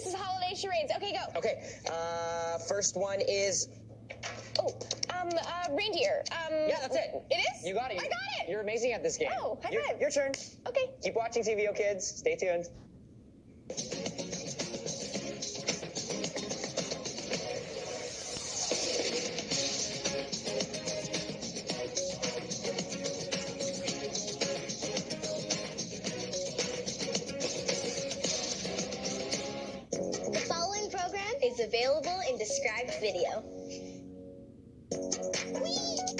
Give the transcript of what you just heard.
this is holiday charades. Okay, go. Okay, first one is... reindeer. Yeah, that's it. It is? You got it. I got it. You're amazing at this game. Oh, high five. Your turn. Okay. Keep watching TVOKids. Stay tuned. The following program is available in described video. Whee!